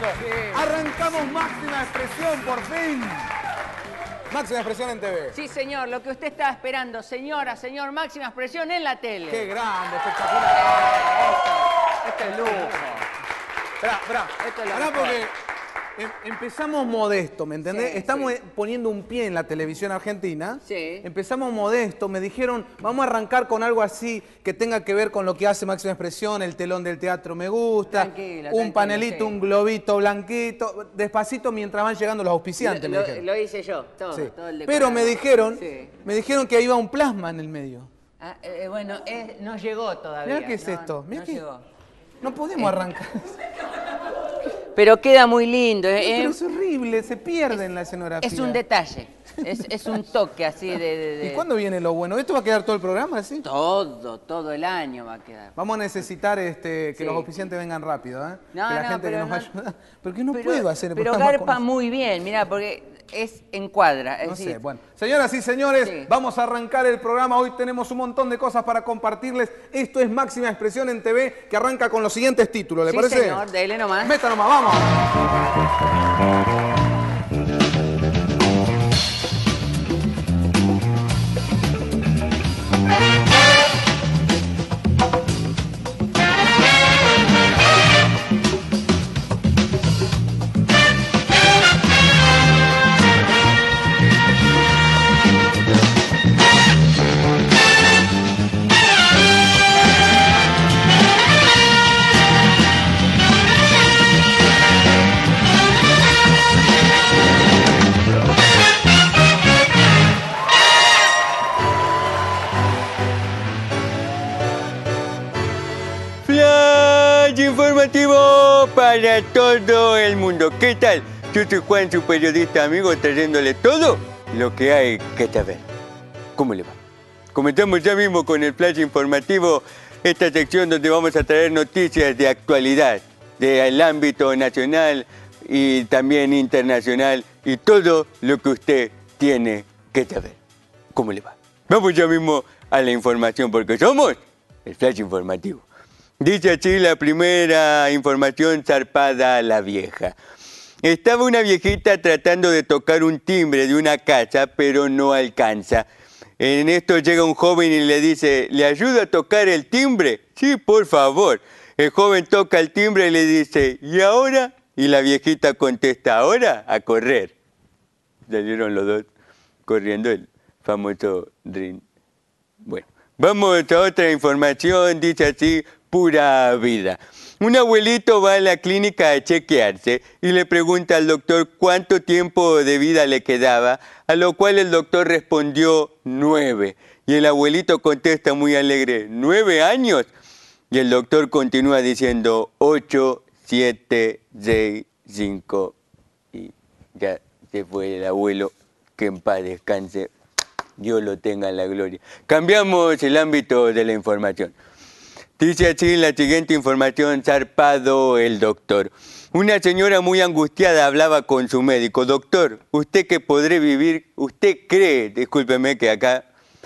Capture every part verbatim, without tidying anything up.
Sí. Arrancamos Máxima Expresión, por fin. Máxima Expresión en T V. Sí, señor, lo que usted estaba esperando, señora, señor, Máxima Expresión en la tele. Qué grande, espectacular. Esto es lujo. Esperá, esperá. Esto es lo Esperá mejor. porque em- empezamos modesto, ¿me entendés? Sí, Estamos sí. poniendo un pie en la televisión argentina. Sí. Empezamos modesto, me dijeron, vamos a arrancar con algo así que tenga que ver con lo que hace Máxima Expresión, el telón del teatro me gusta, Tranquilo, un tranquilo, panelito, sí. un globito blanquito, despacito mientras van llegando los auspiciantes, Lo, me lo- dijeron. lo hice yo, todo, Sí. todo el Pero me decorado. dijeron, Sí. me dijeron que iba un plasma en el medio. Ah, eh, bueno, eh, no llegó todavía. Mirá qué es no, esto, mirá no qué- llegó. No podemos arrancar. Pero queda muy lindo. eh, Pero eh. es horrible, se pierde en la escenografía. Es un detalle, es, es un toque así de, de- de- ¿Y cuándo viene lo bueno? ¿Esto va a quedar todo el programa así? Todo, todo el año va a quedar. Vamos a necesitar este, que Sí. los auspiciantes vengan rápido, ¿eh? No, que la no, gente que pero nos va a no- ayudar. Porque no pero, puedo hacer el Pero programa garpa con- muy bien, mirá, porque es encuadra. Es No sé, decir, bueno. Señoras y señores, Sí. vamos a arrancar el programa. Hoy tenemos un montón de cosas para compartirles. Esto es Máxima Expresión en T V, que arranca con los siguientes títulos, ¿le sí, parece? señor, dele nomás. Meta nomás, vamos. Flash informativo para todo el mundo. ¿Qué tal? Yo soy Juan, su periodista amigo, trayéndole todo lo que hay que saber. ¿Cómo le va? Comenzamos ya mismo con el flash informativo, esta sección donde vamos a traer noticias de actualidad, del ámbito nacional y también internacional y todo lo que usted tiene que saber. ¿Cómo le va? Vamos ya mismo a la información porque somos el flash informativo. Dice así la primera información zarpada a la vieja. Estaba una viejita tratando de tocar un timbre de una casa, pero no alcanza. En esto llega un joven y le dice, ¿le ayuda a tocar el timbre? Sí, por favor. El joven toca el timbre y le dice, ¿y ahora? Y la viejita contesta, ¿ahora? A correr. Salieron los dos corriendo el famoso ring. Bueno, vamos a otra información, dice así, pura vida. Un abuelito va a la clínica a chequearse y le pregunta al doctor cuánto tiempo de vida le quedaba, a lo cual el doctor respondió nueve. Y el abuelito contesta muy alegre, ¿nueve años? Y el doctor continúa diciendo ocho, siete, seis, cinco. Y ya se fue el abuelo, que en paz descanse. Dios lo tenga en la gloria. Cambiamos el ámbito de la información. Dice así la siguiente información, zarpado el doctor. Una señora muy angustiada hablaba con su médico. Doctor, ¿usted que podré vivir? ¿Usted cree? Discúlpeme que acá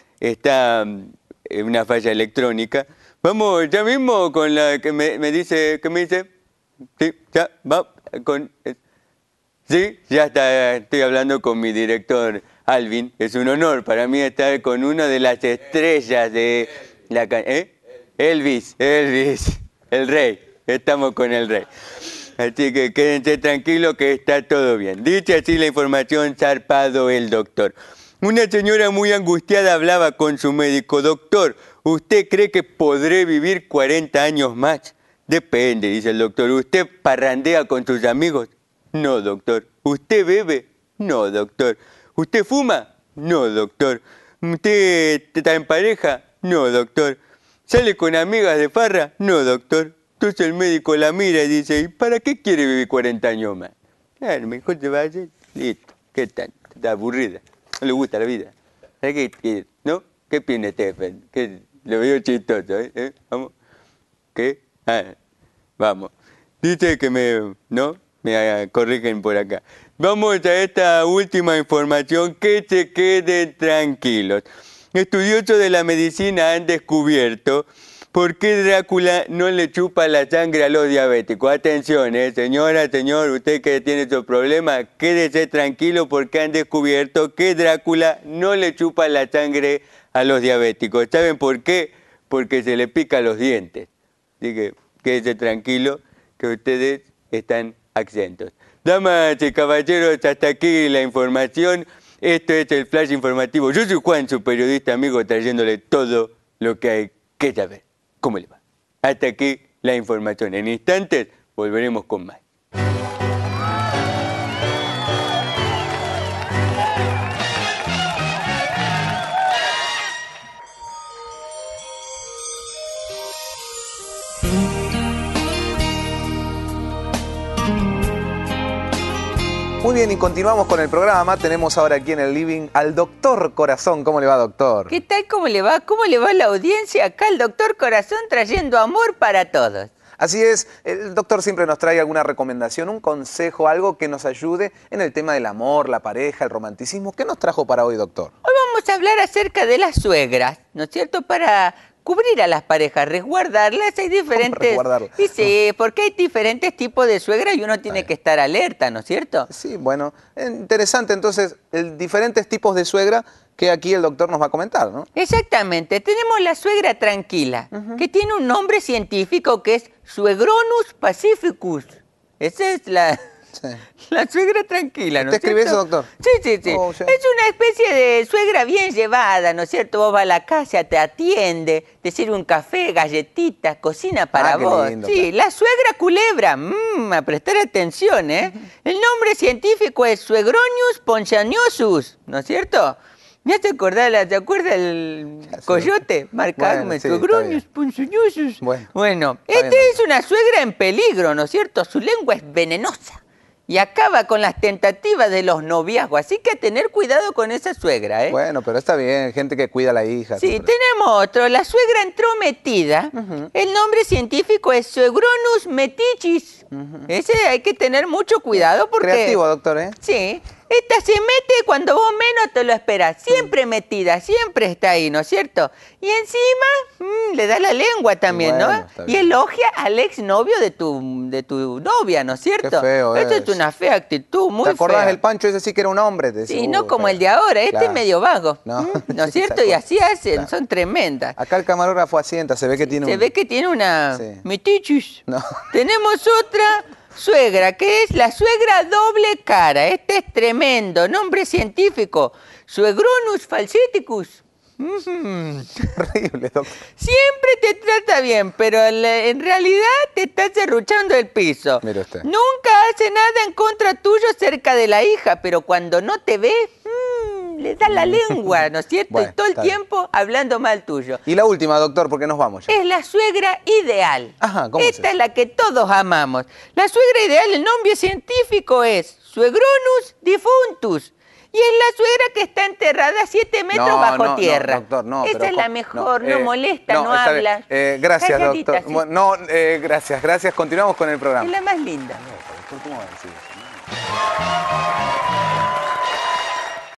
está mm, una falla electrónica. Vamos ya mismo con la que me, me dice, ¿qué me dice? Sí, ya, va, con... Sí, ya está, estoy hablando con mi director Alvin. Es un honor para mí estar con una de las estrellas de la... ca- ¿Eh? Elvis, Elvis, el rey. Estamos con el rey. Así que quédense tranquilos que está todo bien. Dice así la información, zarpado el doctor. Una señora muy angustiada hablaba con su médico. Doctor, ¿usted cree que podré vivir cuarenta años más? Depende, dice el doctor. ¿Usted parrandea con sus amigos? No, doctor. ¿Usted bebe? No, doctor. ¿Usted fuma? No, doctor. ¿Usted está en pareja? No, doctor. ¿Sale con amigas de farra? No, doctor. Entonces el médico la mira y dice, ¿y para qué quiere vivir cuarenta años más? Claro, mejor se va a hacer. Listo. ¿Qué tal? Está aburrida. No le gusta la vida. ¿Para qué quiere? ¿No? ¿Qué piensa Stephen? ¿Qué? Lo veo chistoso, ¿eh? ¿Eh? ¿Vamos? ¿Qué? Ah, vamos. Dice que me... ¿No? Me corrigen por acá. Vamos a esta última información, que se queden tranquilos. Estudiosos de la medicina han descubierto ¿por qué Drácula no le chupa la sangre a los diabéticos? Atención, eh, señora, señor, usted que tiene estos problemas, quédese tranquilo porque han descubierto que Drácula no le chupa la sangre a los diabéticos. ¿Saben por qué? Porque se le pica los dientes. Así que quédese tranquilo que ustedes están exentos. Damas y caballeros, hasta aquí la información. Esto es el Flash Informativo. Yo soy Juan, su periodista amigo, trayéndole todo lo que hay que saber. ¿Cómo le va? Hasta aquí la información. En instantes volveremos con más. Muy bien, y continuamos con el programa. Tenemos ahora aquí en el living al doctor Corazón. ¿Cómo le va, doctor? ¿Qué tal? ¿Cómo le va? ¿Cómo le va la audiencia? Acá el doctor Corazón trayendo amor para todos. Así es, el doctor siempre nos trae alguna recomendación, un consejo, algo que nos ayude en el tema del amor, la pareja, el romanticismo. ¿Qué nos trajo para hoy, doctor? Hoy vamos a hablar acerca de las suegras, ¿no es cierto? Para cubrir a las parejas, resguardarlas. Hay diferentes... resguardarlas? Y sí, porque hay diferentes tipos de suegras y uno tiene que estar alerta, ¿no es cierto? Sí, bueno, interesante. Entonces, el, diferentes tipos de suegra que aquí el doctor nos va a comentar, ¿no? Exactamente. Tenemos la suegra tranquila, uh-huh. que tiene un nombre científico que es Suegronus pacificus. Esa es la... Sí. La suegra tranquila, ¿no es cierto? ¿Usted escribe eso, doctor? Sí, sí, sí. Oh, sí. Es una especie de suegra bien llevada, ¿no es cierto? Vos vas a la casa, te atiende, te sirve un café, galletitas, cocina para ah, vos. Qué lindo, sí, claro. La suegra culebra, mmm, a prestar atención, ¿eh? Uh-huh. El nombre científico es Suegronius pontianosus, ¿no es cierto? ¿Ya te acordás? ¿Te acuerdas el coyote? Marcagme, bueno, sí, Suegronius pontianosus. Bueno, bueno esta es una suegra en peligro, ¿no es cierto? Su lengua es venenosa y acaba con las tentativas de los noviazgos. Así que tener cuidado con esa suegra, ¿eh? Bueno, pero está bien, gente que cuida a la hija. Sí, siempre. Tenemos otro, la suegra entrometida. Uh-huh. El nombre científico es Suegronus metichis. Uh-huh. Ese hay que tener mucho cuidado porque... Creativo, doctor, ¿eh? Sí. Esta se mete cuando vos menos te lo esperas. Siempre metida, siempre está ahí, ¿no es cierto? Y encima mmm, le da la lengua también, bueno, ¿no? Y elogia al exnovio de tu, de tu novia, ¿no es cierto? Qué feo Esto es. es una fea actitud, muy fea. ¿Te acordás del Pancho? Ese sí que era un hombre. Te sí, no como el de ahora. Este claro. es medio vago, ¿no, ¿no es cierto? Y así hacen, claro. son tremendas. Acá el camarógrafo asienta, se ve que tiene se un... Se ve que tiene una... Sí. Metichis. No. Tenemos otra... suegra, que es la suegra doble cara. Este es tremendo, nombre científico. Suegronus falseticus. Mm. Horrible, doctor. Siempre te trata bien, pero en realidad te está serruchando el piso. Mire usted. Nunca hace nada en contra tuyo cerca de la hija, pero cuando no te ve, mmm, le da la lengua, ¿no es cierto? Bueno, y todo el tiempo bien. Hablando mal tuyo. Y la última, doctor, porque nos vamos ya. Es la suegra ideal. Ajá, ¿cómo Esta es, es la que todos amamos. La suegra ideal, el nombre científico es Suegronus difuntus. Y es la suegra que está enterrada siete metros no, bajo no, tierra. No, doctor, no. Esa pero es la mejor, no, no eh, molesta, no, no habla. Eh, gracias, Calladita, doctor. ¿sí? No, eh, gracias, gracias. Continuamos con el programa. Es la más linda. No, ¿cómo va a decir eso?